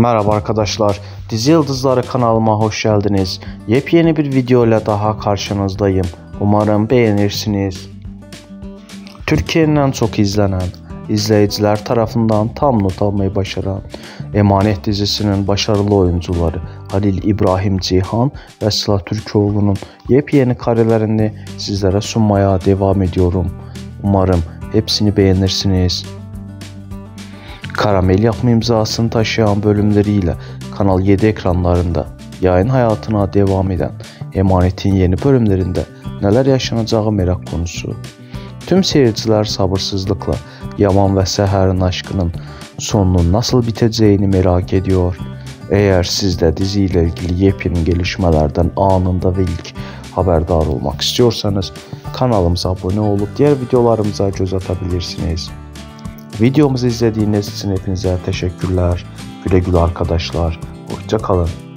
Merhaba arkadaşlar, Dizi Yıldızları kanalıma hoş geldiniz. Yepyeni bir video ile daha karşınızdayım. Umarım beğenirsiniz. Türkiye'nin en çok izlenen, izleyiciler tarafından tam not almayı başaran Emanet dizisinin başarılı oyuncuları Halil İbrahim Ceyhan ve Sıla Türkoğlu'nun yepyeni karelerini sizlere sunmaya devam ediyorum. Umarım hepsini beğenirsiniz. Karamel yapma imzasını taşıyan bölümleriyle Kanal 7 ekranlarında yayın hayatına devam eden Emanet'in yeni bölümlerinde neler yaşanacağı merak konusu. Tüm seyirciler sabırsızlıkla Yaman ve Səhərin aşkının sonunun nasıl biteceğini merak ediyor. Eğer siz de diziyle ilgili yepyeni gelişmelerden anında ve ilk haberdar olmak istiyorsanız kanalımıza abone olup diğer videolarımıza göz atabilirsiniz. Videomuzu izlediğiniz için hepinize teşekkürler. Güle güle arkadaşlar. Hoşça kalın.